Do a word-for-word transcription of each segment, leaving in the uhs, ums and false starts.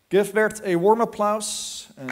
Give Bert a warm applause. And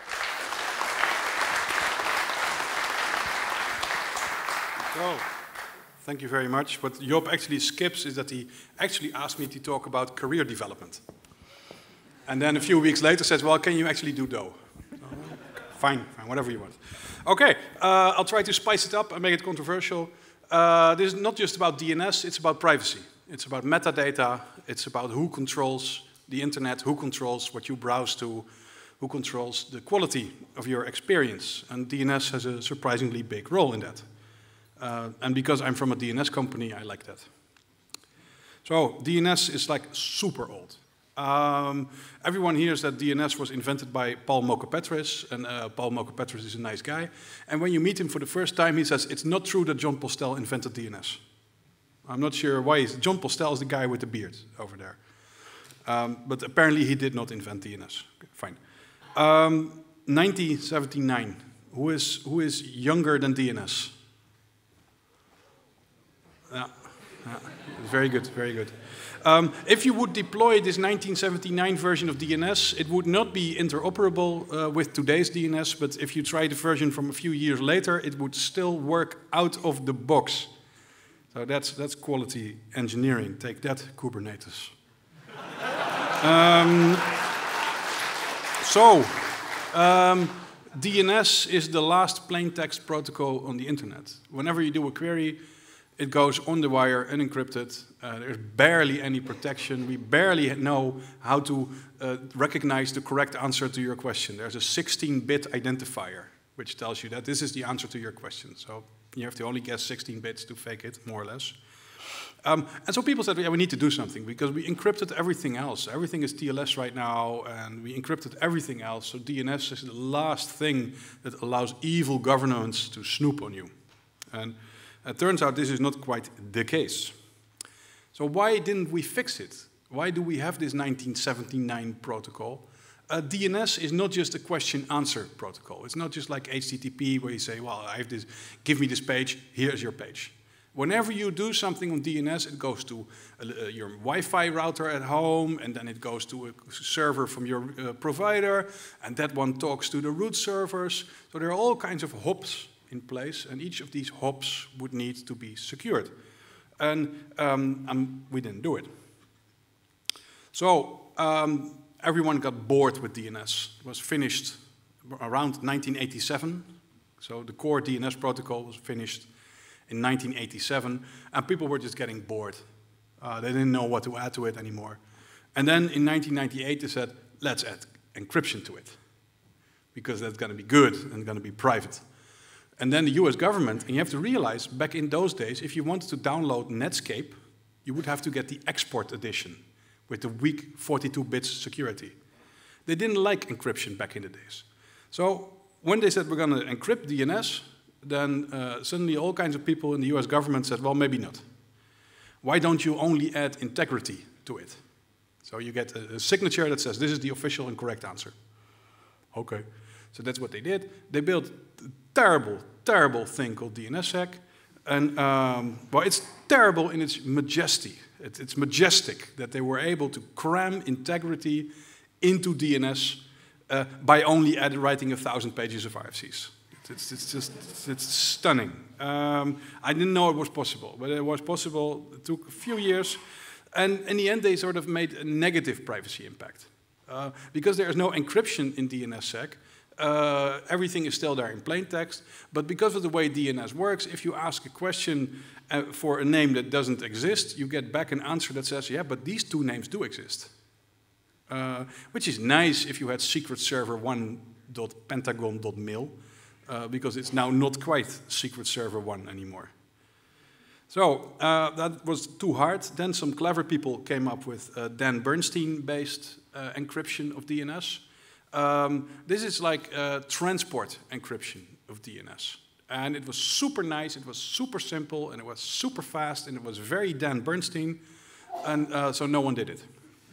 so, thank you very much. What Job actually skips is that he actually asked me to talk about career development. And then a few weeks later says, well, can you actually do Doe? Fine, fine, whatever you want. Okay, uh, I'll try to spice it up and make it controversial. Uh, this is not just about D N S, it's about privacy. It's about metadata, it's about who controls the internet, who controls what you browse to, who controls the quality of your experience. And D N S has a surprisingly big role in that. Uh, and because I'm from a D N S company, I like that. So D N S is like super old. Um, everyone hears that D N S was invented by Paul Mockapetris, and uh, Paul Mockapetris is a nice guy. And when you meet him for the first time, he says, it's not true that John Postel invented D N S. I'm not sure why. John Postel is the guy with the beard over there. Um, but apparently he did not invent D N S. Okay, fine. Um, nineteen seventy-nine. Who is, who is younger than D N S? Yeah, yeah. Very good, very good. Um, if you would deploy this nineteen seventy-nine version of D N S, it would not be interoperable uh, with today's D N S, but if you try the version from a few years later, it would still work out of the box. So that's, that's quality engineering. Take that, Kubernetes. um, so, um, D N S is the last plain text protocol on the internet. Whenever you do a query, it goes on the wire, unencrypted. Uh, there's barely any protection. We barely know how to uh, recognize the correct answer to your question. There's a sixteen bit identifier, which tells you that this is the answer to your question. So you have to only guess sixteen bits to fake it, more or less. Um, and so people said, yeah, we need to do something, because we encrypted everything else. Everything is T L S right now, and we encrypted everything else. So D N S is the last thing that allows evil governments to snoop on you. And it turns out this is not quite the case. So why didn't we fix it? Why do we have this nineteen seventy-nine protocol? Uh, D N S is not just a question-answer protocol. It's not just like H T T P where you say, well, I have this, give me this page, here's your page. Whenever you do something on D N S, it goes to uh, your Wi-Fi router at home, and then it goes to a server from your uh, provider, and that one talks to the root servers. So there are all kinds of hops in place, and each of these hops would need to be secured. And um, um, we didn't do it. So um, everyone got bored with D N S. It was finished around nineteen eighty-seven. So the core D N S protocol was finished in nineteen eighty-seven, and people were just getting bored. Uh, they didn't know what to add to it anymore. And then in nineteen ninety-eight, they said, let's add encryption to it, because that's going to be good and going to be private. And then the U S government, and you have to realize, back in those days, if you wanted to download Netscape, you would have to get the export edition with the weak forty-two bit security. They didn't like encryption back in the days. So when they said we're going to encrypt D N S, then uh, suddenly all kinds of people in the U S government said, well, maybe not. Why don't you only add integrity to it? So you get a, a signature that says this is the official and correct answer. Okay. So that's what they did. They built a terrible, terrible thing called DNSSEC. And, um, well, it's terrible in its majesty. It, it's majestic that they were able to cram integrity into D N S uh, by only add, writing a thousand pages of R F Cs. It's, it's just, it's, it's stunning. Um, I didn't know it was possible, but it was possible. It took a few years. And in the end, they sort of made a negative privacy impact. Uh, because there is no encryption in DNSSEC, Uh, everything is still there in plain text, but because of the way D N S works, if you ask a question uh, for a name that doesn't exist, you get back an answer that says, yeah, but these two names do exist. Uh, which is nice if you had secret server one dot pentagon dot mil, uh, because it's now not quite secret server one anymore. So uh, that was too hard. Then some clever people came up with uh, Dan Bernstein-based uh, encryption of D N S. Um, this is like uh, transport encryption of D N S. And it was super nice, it was super simple, and it was super fast, and it was very Dan Bernstein, and uh, so no one did it.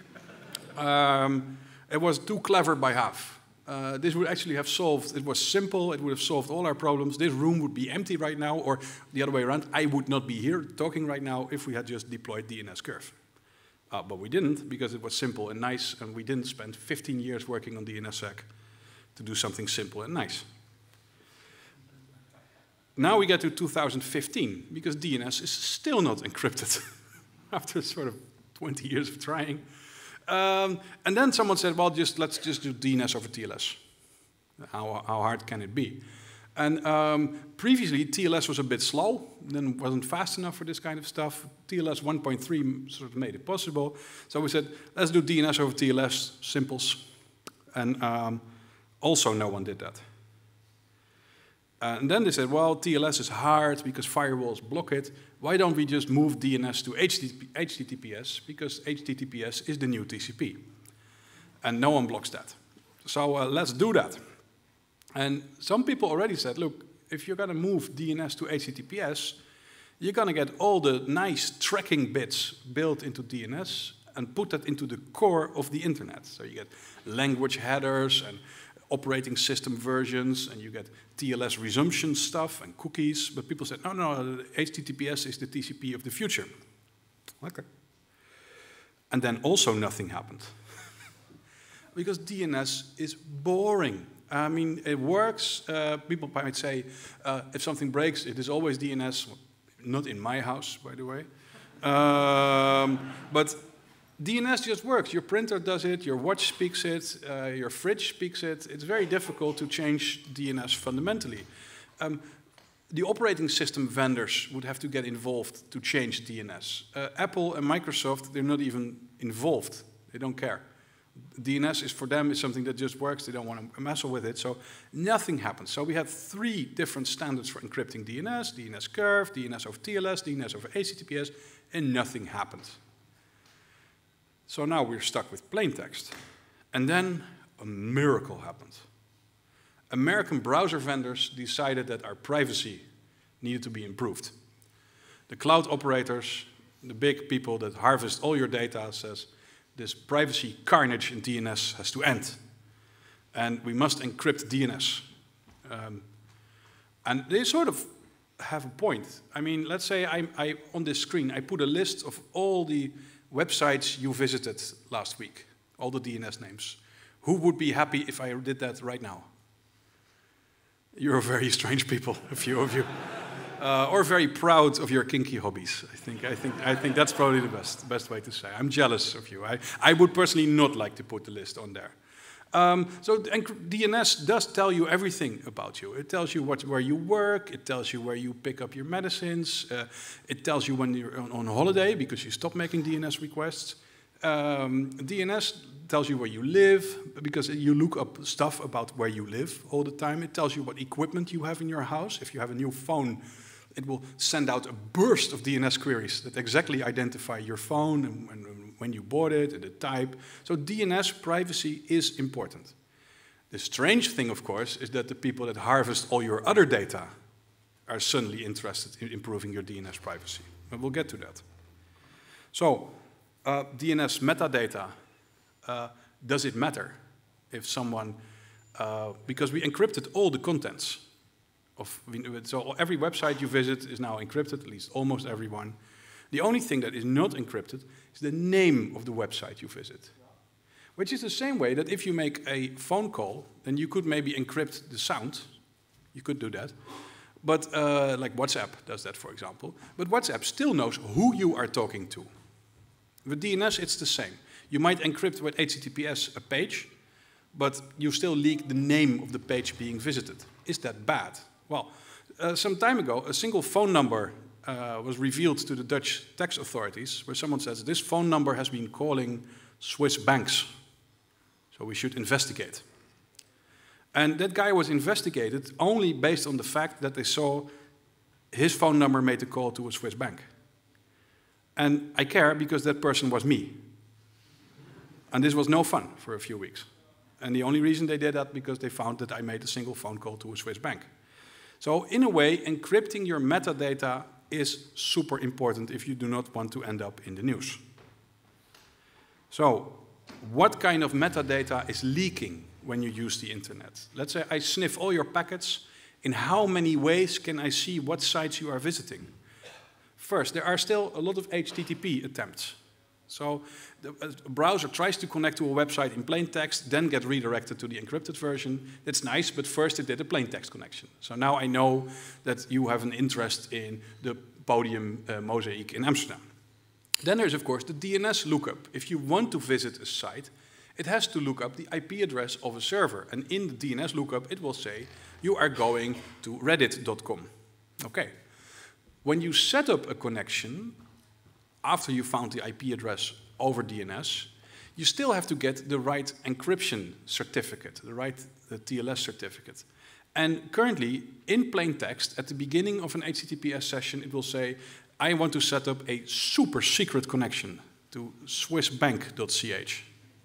Um, it was too clever by half. Uh, this would actually have solved, it was simple, it would have solved all our problems. This room would be empty right now, or the other way around, I would not be here talking right now if we had just deployed D N S Curve. Uh, but we didn't, because it was simple and nice, and we didn't spend fifteen years working on DNSSEC to do something simple and nice. Now we get to two thousand fifteen, because D N S is still not encrypted after sort of twenty years of trying. Um, and then someone said, well, just let's just do D N S over T L S. How, how hard can it be? And um, previously, T L S was a bit slow, then wasn't fast enough for this kind of stuff. T L S one point three sort of made it possible. So we said, let's do D N S over T L S, simples. And um, also no one did that. Uh, and then they said, well, T L S is hard because firewalls block it. Why don't we just move D N S to H T T P S? Because H T T P S is the new T C P. And no one blocks that. So uh, let's do that. And some people already said, look, if you're going to move D N S to H T T P S, you're going to get all the nice tracking bits built into D N S and put that into the core of the internet. So you get language headers and operating system versions, and you get T L S resumption stuff and cookies. But people said, no, no, H T T P S is the T C P of the future. Okay. And then also nothing happened. Because D N S is boring. I mean, it works. Uh, people might say, uh, if something breaks, it is always D N S. Not in my house, by the way. Um, but D N S just works. Your printer does it, your watch speaks it, uh, your fridge speaks it. It's very difficult to change D N S fundamentally. Um, the operating system vendors would have to get involved to change D N S. Uh, Apple and Microsoft, they're not even involved. They don't care. D N S is for them is something that just works. They don't want to mess with it. So nothing happens. So we had three different standards for encrypting D N S: D N S Curve, D N S over T L S, D N S over H T T P S, and nothing happened. So now we're stuck with plain text. And then a miracle happened. American browser vendors decided that our privacy needed to be improved. The cloud operators, the big people that harvest all your data, says, this privacy carnage in D N S has to end. And we must encrypt D N S. Um, and they sort of have a point. I mean, let's say I, I, on this screen, I put a list of all the websites you visited last week, all the D N S names. Who would be happy if I did that right now? You're very strange people, a few of you. Uh, or very proud of your kinky hobbies. I think, I think, I think that's probably the best, best way to say. I'm jealous of you. I, I would personally not like to put the list on there. Um, so D N S does tell you everything about you. It tells you what, where you work. It tells you where you pick up your medicines. Uh, it tells you when you're on, on holiday because you stop making D N S requests. Um, D N S tells you where you live because you look up stuff about where you live all the time. It tells you what equipment you have in your house. If you have a new phone, it will send out a burst of D N S queries that exactly identify your phone and, and when you bought it and the type. So D N S privacy is important. The strange thing, of course, is that the people that harvest all your other data are suddenly interested in improving your D N S privacy. But we'll get to that. So uh, D N S metadata, uh, does it matter if someone, uh, because we encrypted all the contents. Of, so every website you visit is now encrypted, at least almost everyone. The only thing that is not encrypted is the name of the website you visit. Which is the same way that if you make a phone call, then you could maybe encrypt the sound. You could do that. But uh, like WhatsApp does that, for example. But WhatsApp still knows who you are talking to. With D N S, it's the same. You might encrypt with H T T P S a page, but you still leak the name of the page being visited. Is that bad? Well, uh, some time ago, a single phone number uh, was revealed to the Dutch tax authorities, where someone says, this phone number has been calling Swiss banks, so we should investigate. And that guy was investigated only based on the fact that they saw his phone number made a call to a Swiss bank. And I care because that person was me. And this was no fun for a few weeks. And the only reason they did that because they found that I made a single phone call to a Swiss bank. So in a way, encrypting your metadata is super important if you do not want to end up in the news. So what kind of metadata is leaking when you use the internet? Let's say I sniff all your packets. In how many ways can I see what sites you are visiting? First, there are still a lot of H T T P attempts. So the a browser tries to connect to a website in plain text, then get redirected to the encrypted version. That's nice, but first it did a plain text connection. So now I know that you have an interest in the podium uh, mosaic in Amsterdam. Then there's, of course, the D N S lookup. If you want to visit a site, it has to look up the I P address of a server. And in the D N S lookup, it will say, you are going to reddit dot com. Okay. When you set up a connection, after you found the I P address over D N S, you still have to get the right encryption certificate, the right the T L S certificate. And currently, in plain text, at the beginning of an H T T P S session, it will say, I want to set up a super secret connection to swiss bank dot c h.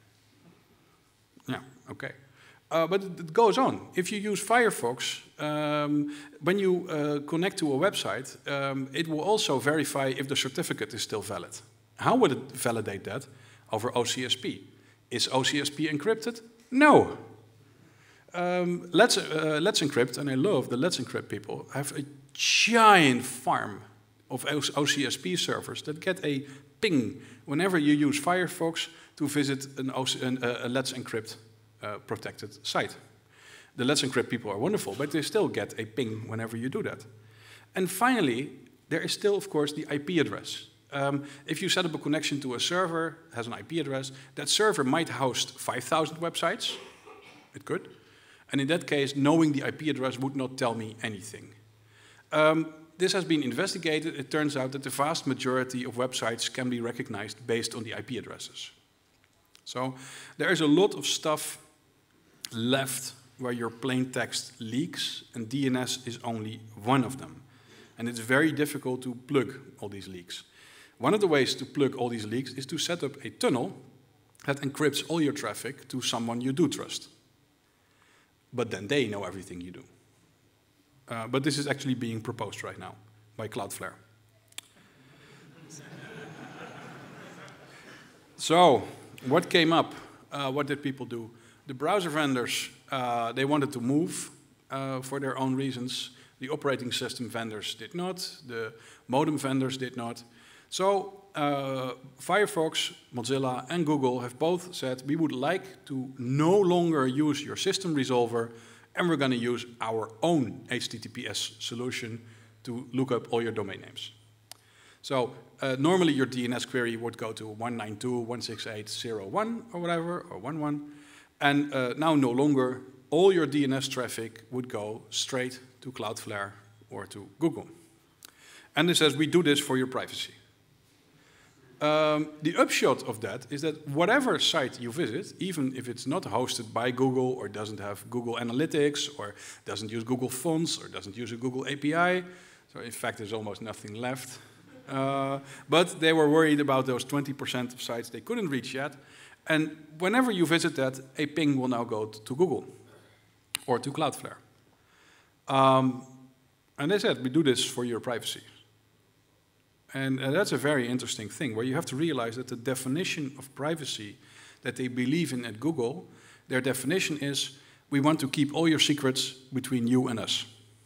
Yeah, okay. Uh, but it, it goes on. If you use Firefox, um, when you uh, connect to a website, um, it will also verify if the certificate is still valid. How would it validate that? Over O C S P. Is O C S P encrypted? No. Um, let's, uh, Let's Encrypt, and I love the Let's Encrypt people, have a giant farm of O C S P servers that get a ping whenever you use Firefox to visit an, an, uh, a Let's Encrypt uh, protected site. The Let's Encrypt people are wonderful, but they still get a ping whenever you do that. And finally, there is still, of course, the I P address. Um, if you set up a connection to a server, has an I P address, that server might host five thousand websites. It could. And in that case, knowing the I P address would not tell me anything. Um, This has been investigated. It turns out that the vast majority of websites can be recognized based on the I P addresses. So there is a lot of stuff left where your plain text leaks, and D N S is only one of them. And it's very difficult to plug all these leaks. One of the ways to plug all these leaks is to set up a tunnel that encrypts all your traffic to someone you do trust. But then they know everything you do. Uh, but this is actually being proposed right now by Cloudflare. So, what came up? Uh, what did people do? The browser vendors, uh, they wanted to move uh, for their own reasons. The operating system vendors did not. The modem vendors did not. So, uh, Firefox, Mozilla, and Google have both said, we would like to no longer use your system resolver, and we're going to use our own H T T P S solution to look up all your domain names. So uh, normally your D N S query would go to one ninety-two dot one sixty-eight dot zero one or whatever, or one one. And uh, now no longer all your D N S traffic would go straight to Cloudflare or to Google. And it says, we do this for your privacy. Um, the upshot of that is that whatever site you visit, even if it's not hosted by Google or doesn't have Google Analytics or doesn't use Google Fonts or doesn't use a Google A P I, so in fact there's almost nothing left. Uh, but they were worried about those twenty percent of sites they couldn't reach yet. And whenever you visit that, a ping will now go to Google or to Cloudflare. Um, and they said, we do this for your privacy. And uh, that's a very interesting thing, where you have to realize that the definition of privacy that they believe in at Google, their definition is, we want to keep all your secrets between you and us.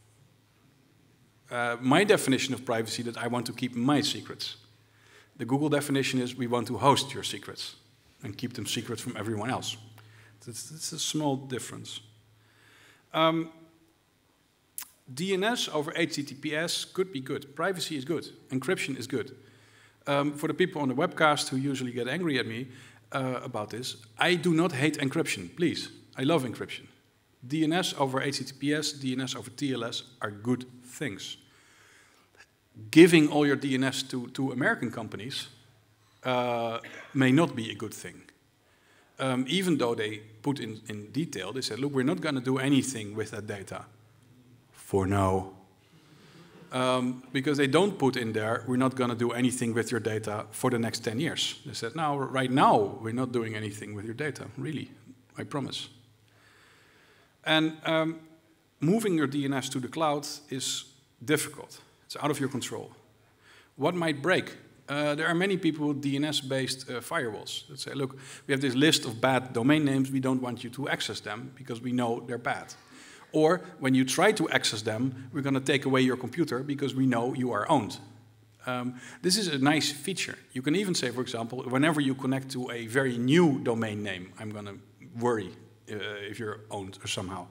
Uh, my definition of privacy is that I want to keep my secrets. The Google definition is, we want to host your secrets and keep them secret from everyone else. It's, it's a small difference. Um, D N S over H T T P S could be good. Privacy is good. Encryption is good. Um, for the people on the webcast who usually get angry at me uh, about this, I do not hate encryption, please. I love encryption. D N S over H T T P S, D N S over T L S are good things. Giving all your D N S to, to American companies uh, may not be a good thing. Um, even though they put in, in detail, they said, look, we're not going to do anything with that data. For now. Um, because they don't put in there, we're not going to do anything with your data for the next ten years. They said, now, right now, we're not doing anything with your data, really, I promise. And um, moving your D N S to the cloud is difficult. It's out of your control. What might break? Uh, there are many people with D N S-based uh, firewalls that say, look, we have this list of bad domain names, we don't want you to access them because we know they're bad. Or when you try to access them, we're going to take away your computer because we know you are owned. Um, this is a nice feature. You can even say, for example, whenever you connect to a very new domain name, I'm going to worry uh, if you're owned or somehow.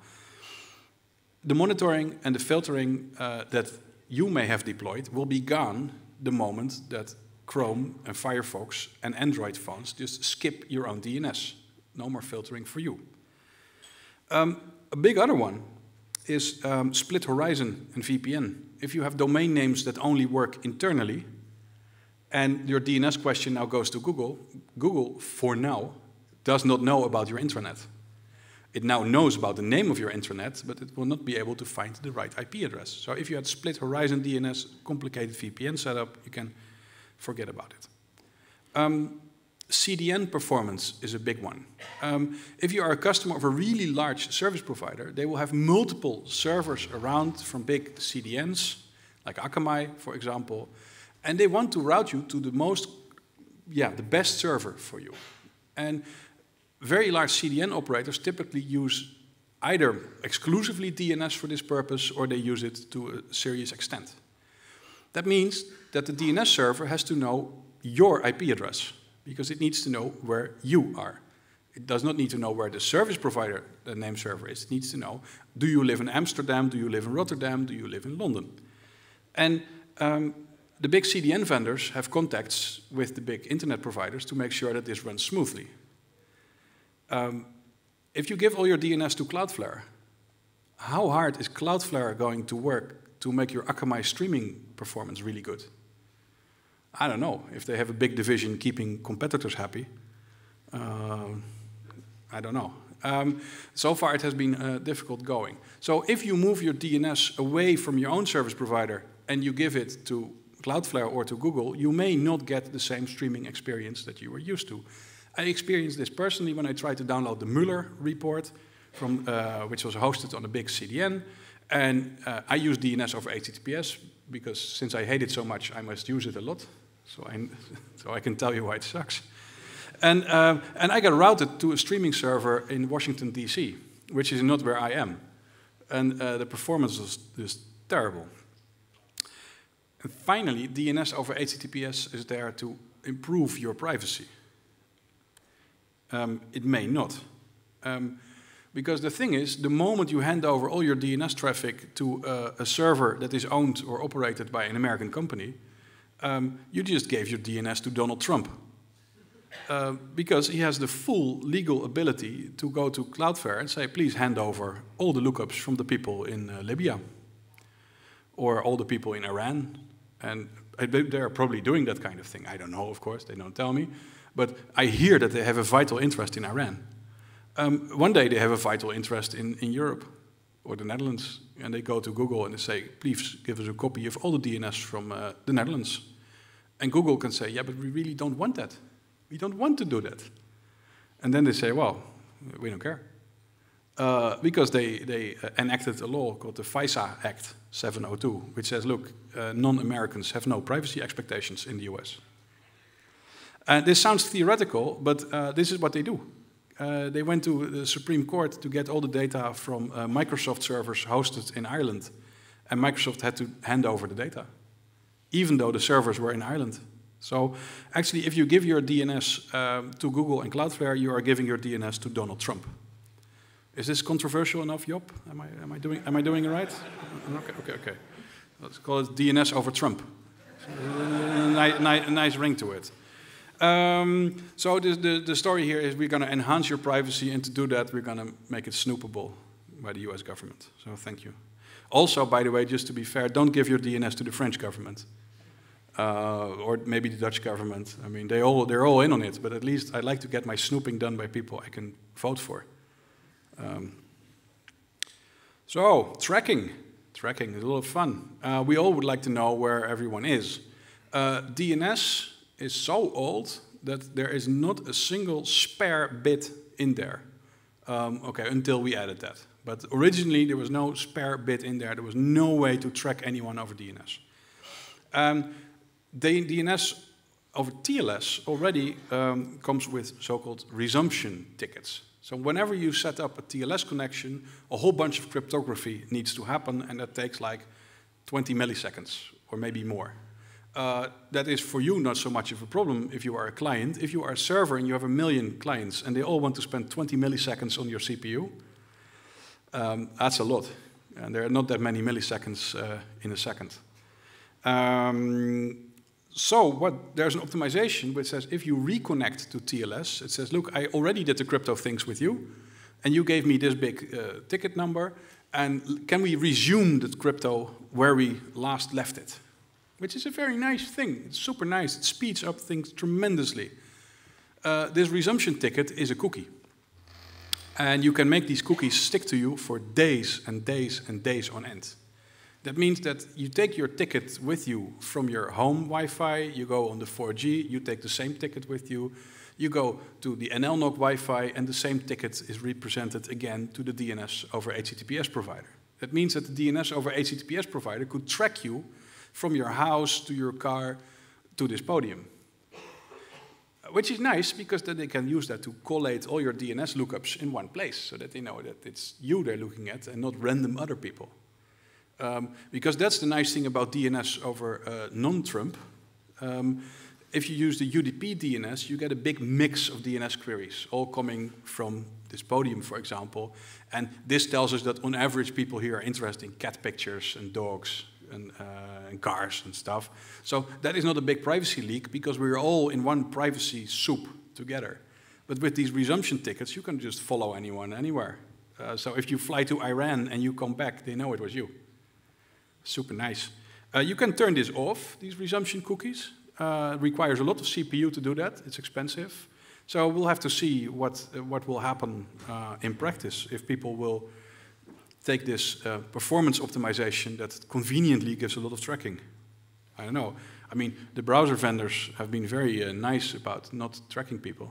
The monitoring and the filtering uh, that you may have deployed will be gone the moment that Chrome and Firefox and Android phones just skip your own D N S. No more filtering for you. Um, a big other one is um, split horizon and V P N. If you have domain names that only work internally, and your D N S question now goes to Google, Google, for now, does not know about your intranet. It now knows about the name of your intranet, but it will not be able to find the right I P address. So if you had split horizon D N S, complicated V P N setup, you can forget about it. Um, C D N performance is a big one. Um, if you are a customer of a really large service provider, they will have multiple servers around from big C D Ns, like Akamai, for example, and they want to route you to the most, yeah, the best server for you. And very large C D N operators typically use either exclusively D N S for this purpose, or they use it to a serious extent. That means that the D N S server has to know your I P address, because it needs to know where you are. It does not need to know where the service provider, the name server is. It needs to know, do you live in Amsterdam, do you live in Rotterdam, do you live in London? And um, the big C D N vendors have contacts with the big internet providers to make sure that this runs smoothly. Um, if you give all your D N S to Cloudflare, how hard is Cloudflare going to work to make your Akamai streaming performance really good? I don't know. If they have a big division keeping competitors happy, uh, I don't know. Um, so far it has been uh, difficult going. So if you move your D N S away from your own service provider and you give it to Cloudflare or to Google, you may not get the same streaming experience that you were used to. I experienced this personally when I tried to download the Mueller report, from, uh, which was hosted on a big C D N. And uh, I use D N S over H T T P S because since I hate it so much, I must use it a lot. So I, so I can tell you why it sucks. And, um, and I got routed to a streaming server in Washington, D C, which is not where I am. And uh, the performance was just terrible. And finally, D N S over H T T P S is there to improve your privacy. Um, it may not. Um, because the thing is, the moment you hand over all your D N S traffic to uh, a server that is owned or operated by an American company, um, you just gave your D N S to Donald Trump. Uh, because he has the full legal ability to go to Cloudflare and say, please hand over all the lookups from the people in uh, Libya, or all the people in Iran. And they're probably doing that kind of thing. I don't know, of course, they don't tell me. But I hear that they have a vital interest in Iran. Um, one day they have a vital interest in, in Europe or the Netherlands. And they go to Google and they say, please give us a copy of all the D N S from uh, the Netherlands. And Google can say, yeah, but we really don't want that. We don't want to do that. And then they say, well, we don't care. Uh, because they, they uh, enacted a law called the FISA Act seven oh two, which says, look, uh, non-Americans have no privacy expectations in the U S. And this sounds theoretical, but uh, this is what they do. Uh, they went to the Supreme Court to get all the data from uh, Microsoft servers hosted in Ireland. And Microsoft had to hand over the data, even though the servers were in Ireland. So actually, if you give your D N S um, to Google and Cloudflare, you are giving your D N S to Donald Trump. Is this controversial enough, Job? Am I, am I, doing, am I doing it right? Okay, okay, okay. Let's call it D N S over Trump. A nice, nice, nice ring to it. Um, so the, the, the story here is we're going to enhance your privacy, and to do that, we're going to make it snoopable by the U S government. So thank you. Also, by the way, just to be fair, don't give your D N S to the French government. Uh, or maybe the Dutch government. I mean, they all, they're all in on it, but at least I'd like to get my snooping done by people I can vote for. Um, so, tracking. Tracking is a lot of fun. Uh, we all would like to know where everyone is. Uh, D N S is so old that there is not a single spare bit in there. Um, okay, until we added that. But originally there was no spare bit in there. There was no way to track anyone over D N S. Um, D N S over T L S already um, comes with so-called resumption tickets. So whenever you set up a T L S connection, a whole bunch of cryptography needs to happen, and that takes like twenty milliseconds or maybe more. uh, that is for you not so much of a problem if you are a client. If you are a server and you have a million clients and they all want to spend twenty milliseconds on your C P U, um, that's a lot. And there are not that many milliseconds uh, in a second. Um, so what, there's an optimization which says if you reconnect to T L S, it says, look, I already did the crypto things with you, and you gave me this big uh, ticket number, and can we resume the crypto where we last left it? Which is a very nice thing. It's super nice. It speeds up things tremendously. Uh, this resumption ticket is a cookie. And you can make these cookies stick to you for days and days and days on end. That means that you take your ticket with you from your home Wi-Fi, you go on the four G, you take the same ticket with you, you go to the N L N O C Wi-Fi, and the same ticket is represented again to the D N S over H T T P S provider. That means that the D N S over H T T P S provider could track you from your house to your car to this podium. Which is nice, because then they can use that to collate all your D N S lookups in one place, so that they know that it's you they're looking at and not random other people. Um, because that's the nice thing about D N S over uh, non-Trump. Um, if you use the U D P D N S, you get a big mix of D N S queries, all coming from this podium, for example. And this tells us that on average people here are interested in cat pictures and dogs and, uh, and cars and stuff. So that is not a big privacy leak, because we're all in one privacy soup together. But with these resumption tickets, you can just follow anyone anywhere. Uh, so if you fly to Iran and you come back, they know it was you. Super nice. Uh, you can turn this off, these resumption cookies. Uh, it requires a lot of C P U to do that. It's expensive. So we'll have to see what, uh, what will happen uh, in practice, if people will take this uh, performance optimization that conveniently gives a lot of tracking. I don't know. I mean, the browser vendors have been very uh, nice about not tracking people.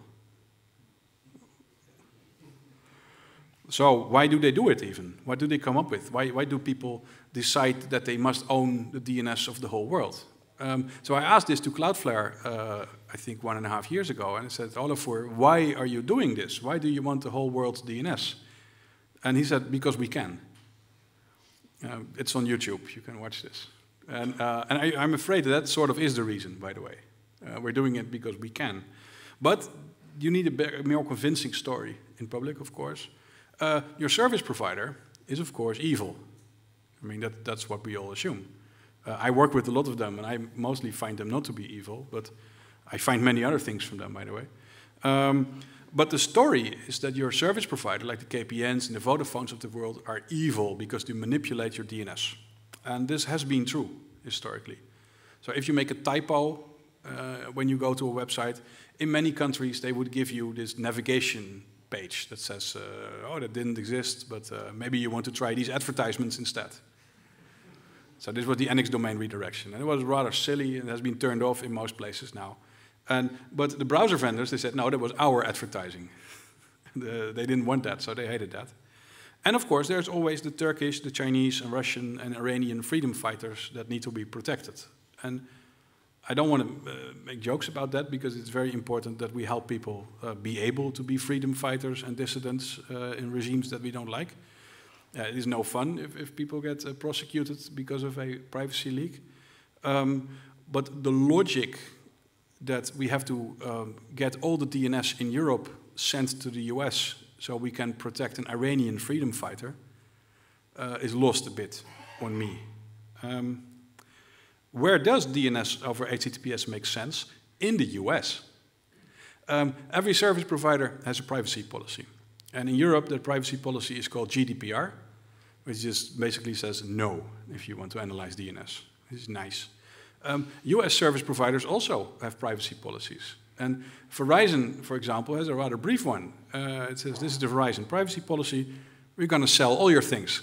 So why do they do it even? What do they come up with? Why, why do people decide that they must own the D N S of the whole world? Um, so I asked this to Cloudflare, uh, I think one and a half years ago, and I said, Olafur, why are you doing this? Why do you want the whole world's D N S? And he said, because we can. Uh, it's on YouTube, you can watch this. And, uh, and I, I'm afraid that, that sort of is the reason, by the way. Uh, we're doing it because we can. But you need a, a more convincing story in public, of course. Uh, your service provider is, of course, evil. I mean, that, that's what we all assume. Uh, I work with a lot of them, and I mostly find them not to be evil, but I find many other things from them, by the way. Um, but the story is that your service provider, like the K P Ns and the Vodafones of the world, are evil because they manipulate your D N S. And this has been true, historically. So if you make a typo uh, when you go to a website, in many countries they would give you this navigation page that says, uh, oh, that didn't exist, but uh, maybe you want to try these advertisements instead. So this was the N X domain redirection. And it was rather silly and has been turned off in most places now. And, but the browser vendors, they said, no, that was our advertising. the, they didn't want that, so they hated that. And of course, there's always the Turkish, the Chinese, and Russian, and Iranian freedom fighters that need to be protected. And I don't want to uh, make jokes about that, because it's very important that we help people uh, be able to be freedom fighters and dissidents uh, in regimes that we don't like. Uh, it is no fun if, if people get uh, prosecuted because of a privacy leak. Um, but the logic that we have to um, get all the D N S in Europe sent to the U S so we can protect an Iranian freedom fighter uh, is lost a bit on me. Um, where does D N S over H T T P S make sense? In the U S. Um, every service provider has a privacy policy. And in Europe, that privacy policy is called G D P R, which just basically says no if you want to analyze D N S. This is nice. Um, U S service providers also have privacy policies. And Verizon, for example, has a rather brief one. Uh, it says, this is the Verizon privacy policy. We're going to sell all your things.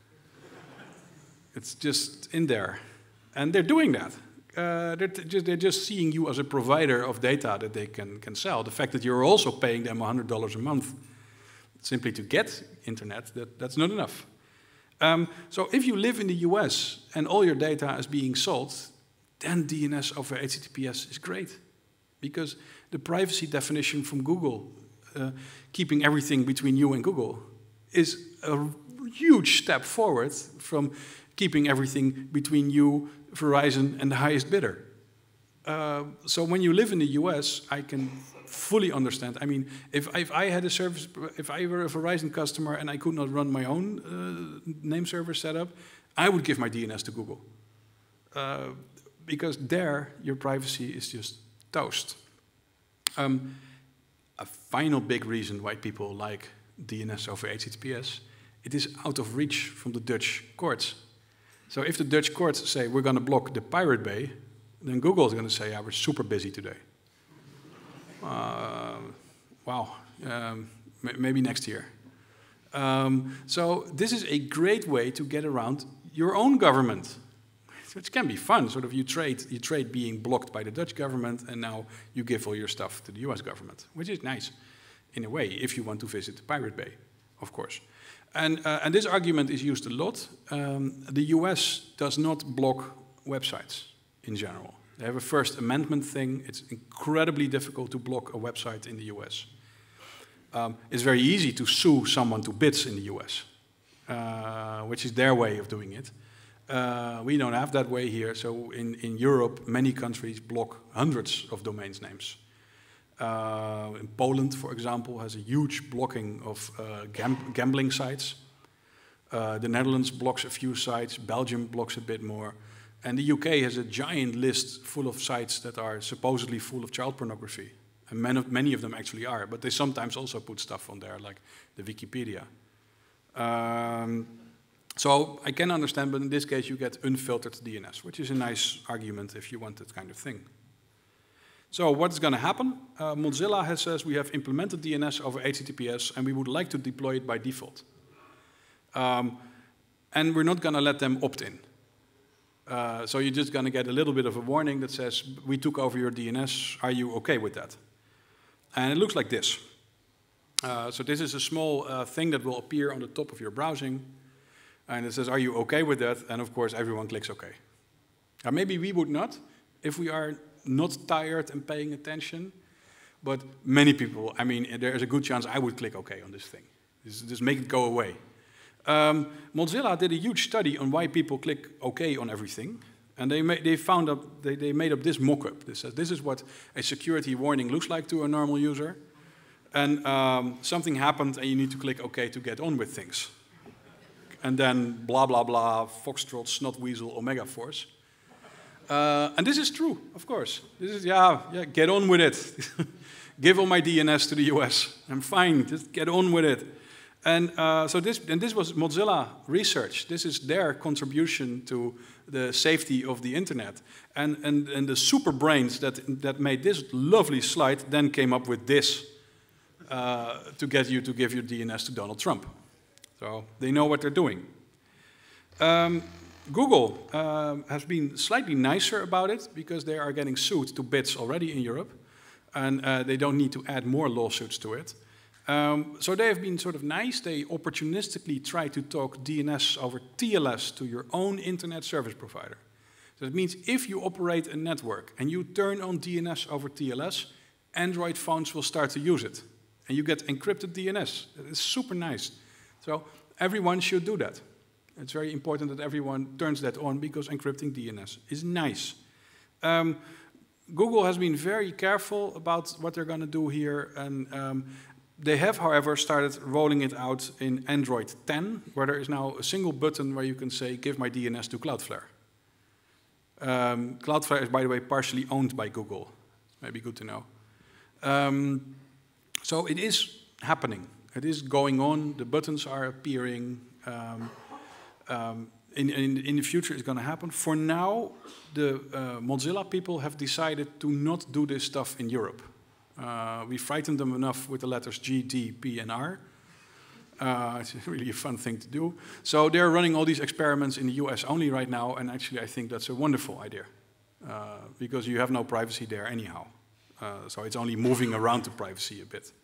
It's just in there. And they're doing that. Uh, they're, just, they're just seeing you as a provider of data that they can, can sell. The fact that you're also paying them one hundred dollars a month simply to get internet, that, that's not enough. Um, so if you live in the U S and all your data is being sold, then D N S over H T T P S is great. Because the privacy definition from Google, uh, keeping everything between you and Google, is a huge step forward from keeping everything between you, Verizon, and the highest bidder. uh, so when you live in the U S, I can fully understand. I mean, if, if I had a service, if I were a Verizon customer and I could not run my own uh, name server setup, I would give my D N S to Google. Uh, because there, your privacy is just toast. Um, a final big reason why people like D N S over H T T P S, it is out of reach from the Dutch courts. So if the Dutch courts say, we're going to block the Pirate Bay, then Google is going to say, yeah, we're super busy today. Uh, wow, um, maybe next year. Um, so this is a great way to get around your own government, which can be fun. Sort of you trade, you trade being blocked by the Dutch government, and now you give all your stuff to the U S government, which is nice in a way, if you want to visit the Pirate Bay, of course. And, uh, and this argument is used a lot. Um, the U S does not block websites in general. They have a First Amendment thing. It's incredibly difficult to block a website in the U S. Um, it's very easy to sue someone to bits in the U S, uh, which is their way of doing it. Uh, we don't have that way here. So in, in Europe, many countries block hundreds of domains names. Uh, in Poland, for example, has a huge blocking of uh, gam gambling sites. Uh, the Netherlands blocks a few sites. Belgium blocks a bit more. And the U K has a giant list full of sites that are supposedly full of child pornography. And many of, many of them actually are, but they sometimes also put stuff on there, like the Wikipedia. Um, so I can understand, but in this case you get unfiltered D N S, which is a nice argument if you want that kind of thing. So what's going to happen? Uh, Mozilla has says we have implemented D N S over H T T P S, and we would like to deploy it by default. Um, and we're not going to let them opt in. Uh, so you're just going to get a little bit of a warning that says, we took over your D N S, are you okay with that? And it looks like this. Uh, so this is a small uh, thing that will appear on the top of your browsing. And it says, are you okay with that? And of course, everyone clicks OK. Now, maybe we would not, if we are not tired and paying attention. But many people, I mean, there's a good chance I would click OK on this thing. Just, just make it go away. Um, Mozilla did a huge study on why people click OK on everything. And they, ma they found up, they, they made up this mock-up. This says, this is what a security warning looks like to a normal user. And um, something happened, and you need to click OK to get on with things. And then blah, blah, blah, Foxtrot, Snotweasel, Omega Force. Uh, and this is true, of course. This is, yeah, yeah, get on with it. Give all my D N S to the U S. I'm fine, just get on with it. And uh, so this, and this was Mozilla research. This is their contribution to the safety of the internet. And, and, and the super brains that, that made this lovely slide then came up with this uh, to get you to give your D N S to Donald Trump. So they know what they're doing. Um, Google um, has been slightly nicer about it because they are getting sued to bits already in Europe. And uh, they don't need to add more lawsuits to it. Um, so they have been sort of nice. They opportunistically try to talk D N S over T L S to your own internet service provider. So that means if you operate a network and you turn on D N S over T L S, Android phones will start to use it. And you get encrypted D N S. It's super nice. So everyone should do that. It's very important that everyone turns that on because encrypting D N S is nice. Um, Google has been very careful about what they're going to do here. And um, they have, however, started rolling it out in Android ten, where there is now a single button where you can say, give my D N S to Cloudflare. Um, Cloudflare is, by the way, partially owned by Google. Maybe good to know. Um, so it is happening. It is going on. The buttons are appearing. Um, um, in, in, in the future, it's going to happen. For now, the uh, Mozilla people have decided to not do this stuff in Europe. Uh, we frightened them enough with the letters G, D, P, and R. Uh, it's really a fun thing to do. So they're running all these experiments in the U S only right now, and actually I think that's a wonderful idea. Uh, because you have no privacy there anyhow. Uh, so it's only moving around the privacy a bit.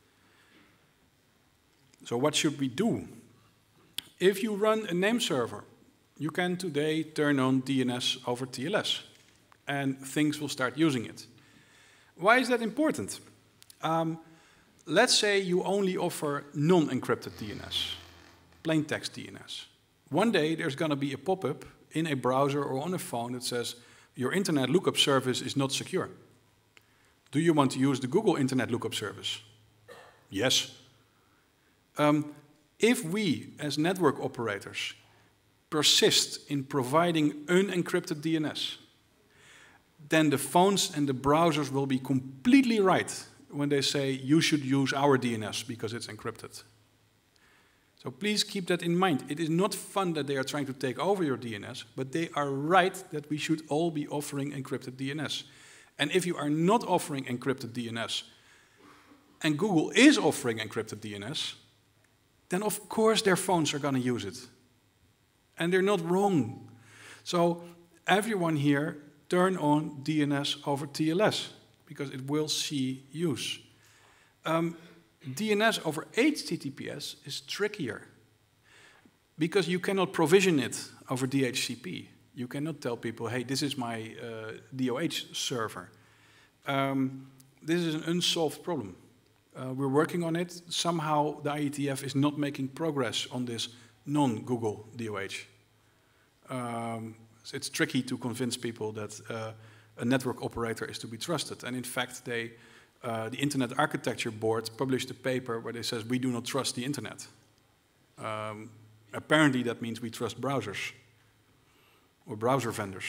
So what should we do? If you run a name server, you can today turn on D N S over T L S, and things will start using it. Why is that important? Um, let's say you only offer non-encrypted D N S, plain text D N S. One day there's going to be a pop-up in a browser or on a phone that says, your internet lookup service is not secure. Do you want to use the Google Internet Lookup Service? Yes. Um, if we, as network operators, persist in providing unencrypted D N S, then the phones and the browsers will be completely right when they say you should use our D N S because it's encrypted. So please keep that in mind. It is not fun that they are trying to take over your D N S, but they are right that we should all be offering encrypted D N S. And if you are not offering encrypted D N S, and Google is offering encrypted D N S, then of course their phones are going to use it. And they're not wrong. So everyone here, turn on D N S over T L S, because it will see use. Um, D N S over H T T P S is trickier, because you cannot provision it over D H C P. You cannot tell people, hey, this is my uh, D O H server. Um, this is an unsolved problem. Uh, we're working on it. Somehow the I E T F is not making progress on this non-Google D O H. Um, so it's tricky to convince people that uh, a network operator is to be trusted. And in fact, they, uh, the Internet Architecture Board published a paper where they says we do not trust the internet. Um, apparently that means we trust browsers or browser vendors.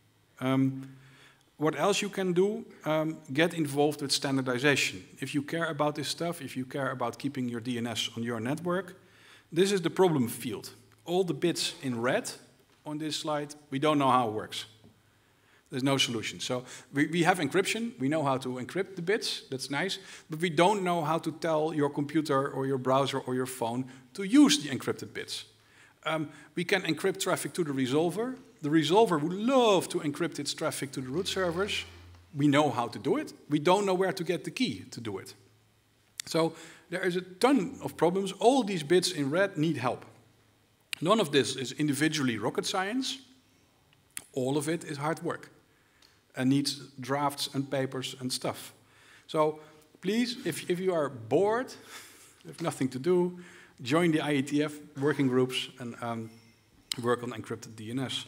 Um, what else you can do? Um, get involved with standardization. If you care about this stuff, if you care about keeping your D N S on your network, this is the problem field. All the bits in red on this slide, we don't know how it works. There's no solution. So we, we have encryption. We know how to encrypt the bits. That's nice. But we don't know how to tell your computer or your browser or your phone to use the encrypted bits. Um, we can encrypt traffic to the resolver. The resolver would love to encrypt its traffic to the root servers. We know how to do it. We don't know where to get the key to do it. So there is a ton of problems. All these bits in red need help. None of this is individually rocket science. All of it is hard work and needs drafts and papers and stuff. So please, if, if you are bored, have nothing to do, join the I E T F working groups and um, work on encrypted D N S.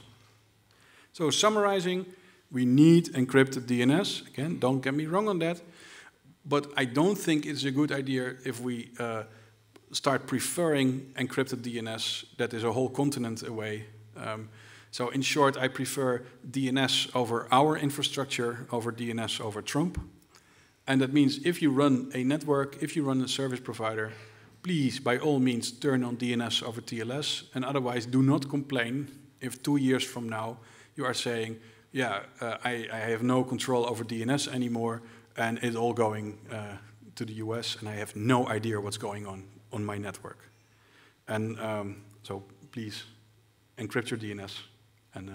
So summarizing, we need encrypted D N S. Again, don't get me wrong on that. But I don't think it's a good idea if we uh, start preferring encrypted D N S that is a whole continent away. Um, so in short, I prefer D N S over our infrastructure, over D N S over Trump. And that means if you run a network, if you run a service provider, please, by all means, turn on D N S over T L S, and otherwise do not complain if two years from now you are saying, yeah, uh, I, I have no control over D N S anymore, and it's all going uh, to the U S, and I have no idea what's going on on my network. And um, so please, encrypt your D N S and uh,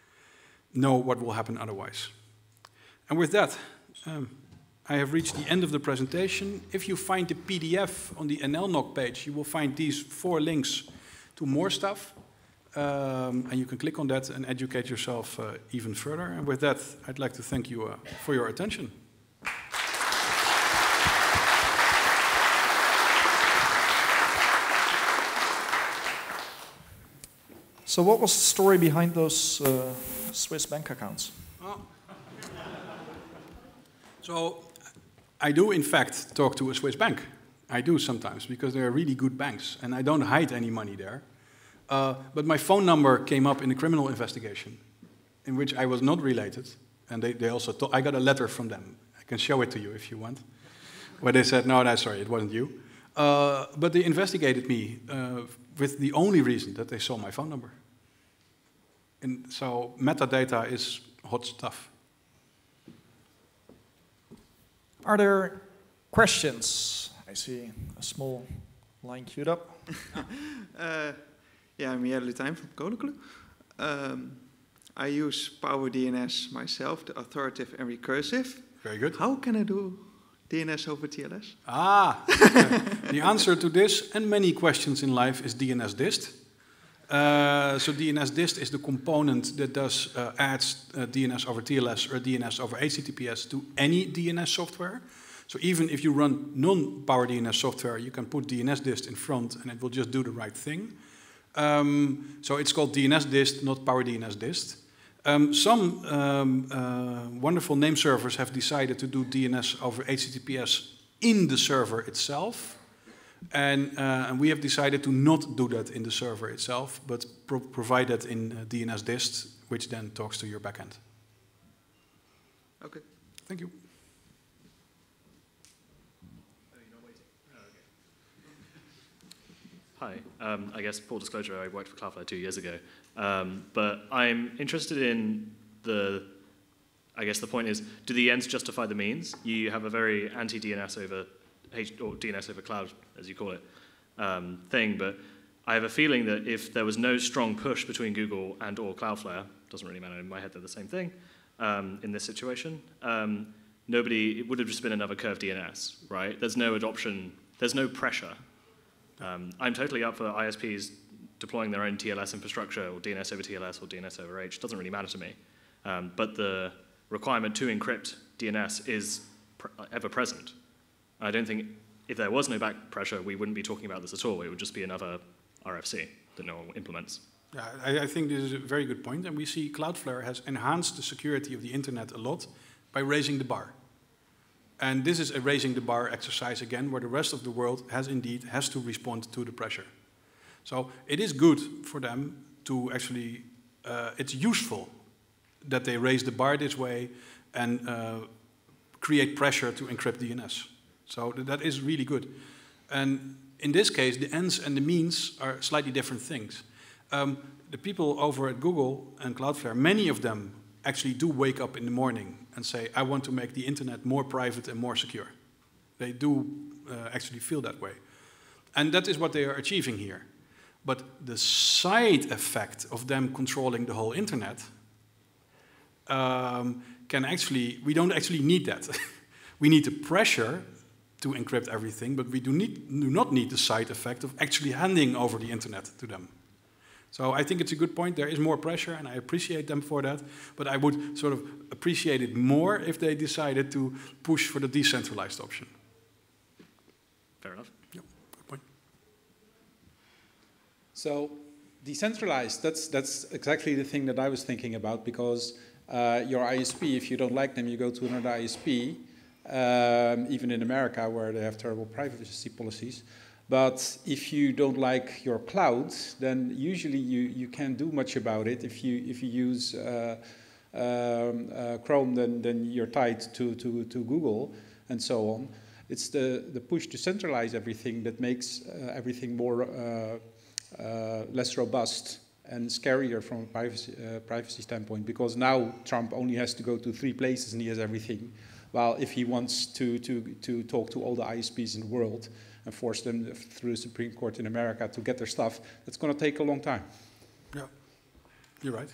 know what will happen otherwise. And with that, um, I have reached the end of the presentation. If you find the P D F on the N L N O C page, you will find these four links to more stuff. Um, and you can click on that and educate yourself uh, even further. And with that, I'd like to thank you uh, for your attention. So what was the story behind those uh, Swiss bank accounts? Oh. So I do, in fact, talk to a Swiss bank. I do sometimes, because they're really good banks, and I don't hide any money there. Uh, but my phone number came up in a criminal investigation, in which I was not related, and they, they also I got a letter from them. I can show it to you if you want, where they said, no, no, sorry, it wasn't you. Uh, but they investigated me uh, with the only reason that they saw my phone number. And so metadata is hot stuff. Are there questions? I see a small line queued up. uh, yeah, I'm Jelle Lutijn from Koninklijke. Um, I use PowerDNS myself, the authoritative and recursive. Very good. How can I do D N S over T L S? Ah, the answer to this and many questions in life is D N S dist. Uh, so D N S dist is the component that does uh, adds uh, D N S over T L S or D N S over H T T P S to any D N S software. So even if you run non-PowerDNS software, you can put D N S dist in front and it will just do the right thing. Um, so it's called D N S dist, not PowerDNS dist. Um, some um, uh, wonderful name servers have decided to do D N S over H T T P S in the server itself. And, uh, and we have decided to not do that in the server itself, but pro provide that in uh, D N S dist, which then talks to your backend. Okay. Thank you. Hi, um, I guess full disclosure, I worked for Cloudflare two years ago, um, but I'm interested in the, I guess the point is, do the ends justify the means? You have a very anti-D N S over, H or D N S over cloud, as you call it, um, thing, but I have a feeling that if there was no strong push between Google and or Cloudflare, doesn't really matter, in my head they're the same thing, um, in this situation, um, nobody, it would have just been another curved D N S, right? There's no adoption, there's no pressure. Um, I'm totally up for I S Ps deploying their own T L S infrastructure, or D N S over T L S, or D N S over H. It doesn't really matter to me. Um, but the requirement to encrypt D N S is pr ever present. I don't think if there was no back pressure, we wouldn't be talking about this at all. It would just be another R F C that no one implements. Yeah, I, I think this is a very good point, and we see Cloudflare has enhanced the security of the internet a lot by raising the bar. And this is a raising the bar exercise again, where the rest of the world has indeed has to respond to the pressure. So it is good for them to actually, uh, it's useful that they raise the bar this way and uh, create pressure to encrypt D N S. So th that is really good. And in this case, the ends and the means are slightly different things. Um, the people over at Google and Cloudflare, many of them actually do wake up in the morning and say, I want to make the internet more private and more secure. They do uh, actually feel that way. And that is what they are achieving here. But the side effect of them controlling the whole internet um, can actually, we don't actually need that. We need the pressure to encrypt everything, but we do, need, do not need the side effect of actually handing over the internet to them. So I think it's a good point. There is more pressure, and I appreciate them for that. But I would sort of appreciate it more if they decided to push for the decentralized option. Fair enough. Yeah, good point. So decentralized, that's, that's exactly the thing that I was thinking about, because uh, your I S P, if you don't like them, you go to another I S P, um, even in America where they have terrible privacy policies. But if you don't like your cloud, then usually you, you can't do much about it. If you, if you use uh, um, uh, Chrome, then, then you're tied to, to, to Google and so on. It's the, the push to centralize everything that makes uh, everything more uh, uh, less robust and scarier from a privacy, uh, privacy standpoint, because now Trump only has to go to three places and he has everything. While if he wants to, to, to talk to all the I S Ps in the world and force them through the Supreme Court in America to get their stuff, that's going to take a long time. Yeah, you're right.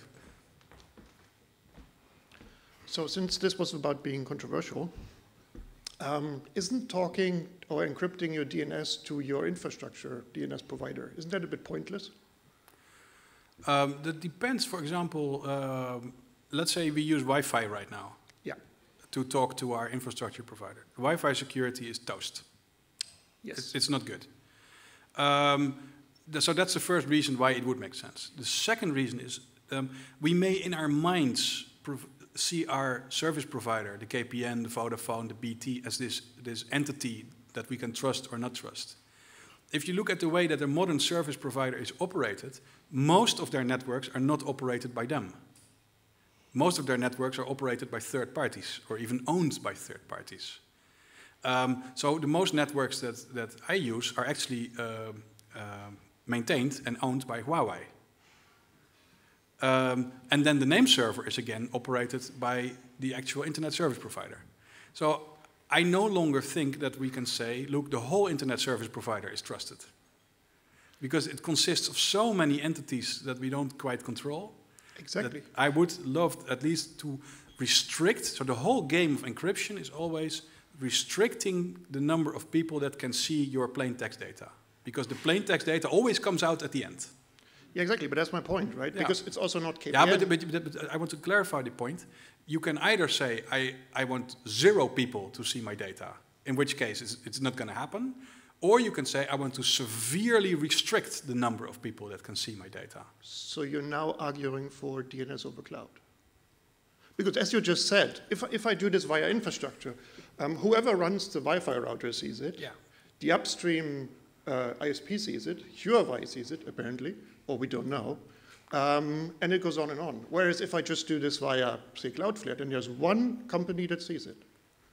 So since this was about being controversial, um, isn't talking or encrypting your D N S to your infrastructure D N S provider, isn't that a bit pointless? Um, that depends. For example, um, let's say we use Wi-Fi right now. Yeah. To talk to our infrastructure provider. Wi-Fi security is toast. Yes. It's, it's not good. Um, the, so that's the first reason why it would make sense. The second reason is um, we may in our minds see our service provider, the K P N, the Vodafone, the B T, as this, this entity that we can trust or not trust. If you look at the way that a modern service provider is operated, most of their networks are not operated by them. Most of their networks are operated by third parties or even owned by third parties. Um, so the most networks that, that I use are actually uh, uh, maintained and owned by Huawei. Um, and then the name server is again operated by the actual internet service provider. So I no longer think that we can say, look, the whole internet service provider is trusted. Because it consists of so many entities that we don't quite control. Exactly. I would love at least to restrict, so the whole game of encryption is always restricting the number of people that can see your plain text data. Because the plain text data always comes out at the end. Yeah, exactly, but that's my point, right? Yeah. Because it's also not K P N. Yeah, but, but, but, but I want to clarify the point. You can either say, I, I want zero people to see my data, in which case it's, it's not going to happen, or you can say, I want to severely restrict the number of people that can see my data. So you're now arguing for D N S over cloud. Because as you just said, if, if I do this via infrastructure, um, whoever runs the Wi-Fi router sees it. Yeah. The upstream uh, I S P sees it. Huawei sees it, apparently, or we don't know. Um, and it goes on and on. Whereas if I just do this via, say, Cloudflare, then there's one company that sees it.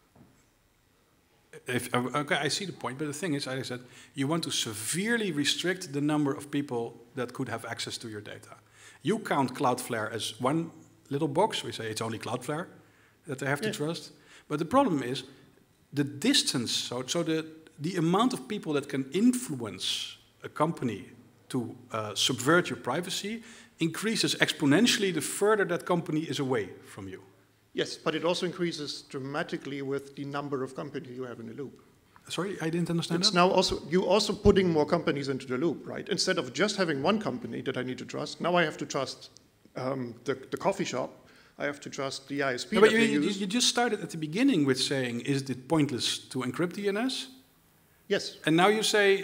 If, okay, I see the point, but the thing is, as I said, you want to severely restrict the number of people that could have access to your data. You count Cloudflare as one little box. We say it's only Cloudflare that they have Yeah. to trust. But the problem is the distance, so, so the, the amount of people that can influence a company to uh, subvert your privacy increases exponentially the further that company is away from you. Yes, but it also increases dramatically with the number of companies you have in the loop. Sorry, I didn't understand It's that. now also, you also putting more companies into the loop, right? Instead of just having one company that I need to trust, now I have to trust um, the, the coffee shop, I have to trust the I S P No, that but you, they you, use. you just started at the beginning with saying, is it pointless to encrypt D N S? Yes. And now you say,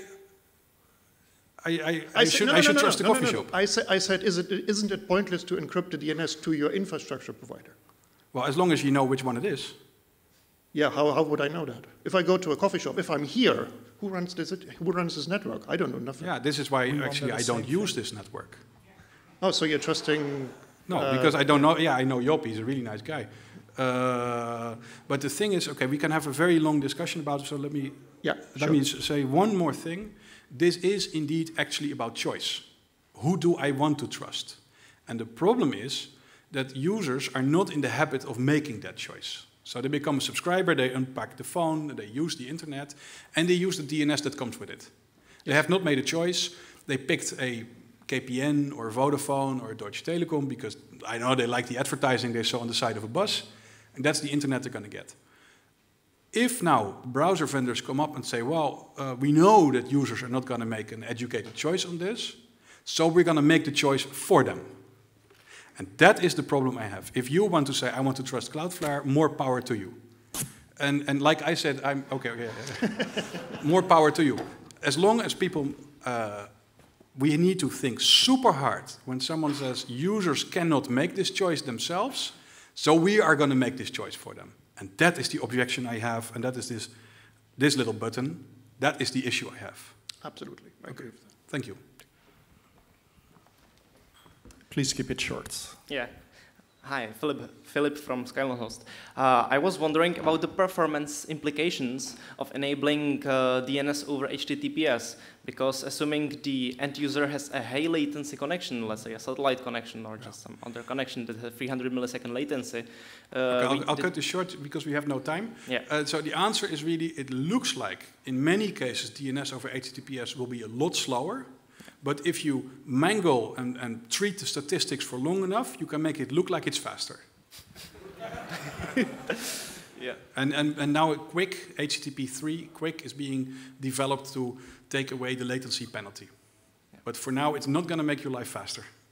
I, I, I, I said- should, no, I no, should no, trust no, the no, coffee no, no. shop. I, sa I said, is it, isn't it pointless to encrypt the D N S to your infrastructure provider? Well, as long as you know which one it is. Yeah, how, how would I know that? If I go to a coffee shop, if I'm here, who runs this, who runs this network? I don't know nothing. Yeah, this is why We actually wonder I the don't same use this network. Oh, so you're trusting... No, uh, because I don't know. Yeah, I know Joop, he's a really nice guy. Uh, but the thing is, okay, we can have a very long discussion about it, so let me, Yeah, let sure. me s- say one more thing. This is indeed actually about choice. Who do I want to trust? And the problem is that users are not in the habit of making that choice. So they become a subscriber, they unpack the phone, they use the internet, and they use the D N S that comes with it. They have not made a choice. They picked a K P N or Vodafone or Deutsche Telekom because I know they like the advertising they saw on the side of a bus, and that's the internet they're going to get. If now browser vendors come up and say, well, uh, we know that users are not going to make an educated choice on this, so we're going to make the choice for them. And that is the problem I have. If you want to say, I want to trust Cloudflare, more power to you. And, and like I said, I'm, okay, okay, more power to you. As long as people, uh, we need to think super hard when someone says users cannot make this choice themselves, so we are going to make this choice for them. And that is the objection I have, and that is this, this little button. That is the issue I have. Absolutely, I agree with that. Thank you. Please keep it short. Yeah. Hi, Philip, Philip from Skylandhost. Uh, I was wondering about the performance implications of enabling uh, D N S over H T T P S, because assuming the end user has a high latency connection, let's say a satellite connection or just some other connection that has three hundred millisecond latency. Uh, Okay, we I'll, I'll did- cut this short because we have no time. Yeah. Uh, so the answer is really, it looks like in many cases D N S over H T T P S will be a lot slower. But if you mangle and, and treat the statistics for long enough, you can make it look like it's faster. Yeah. And, and, and now Quick, H T T P three, Quick is being developed to take away the latency penalty. But for now, it's not going to make your life faster.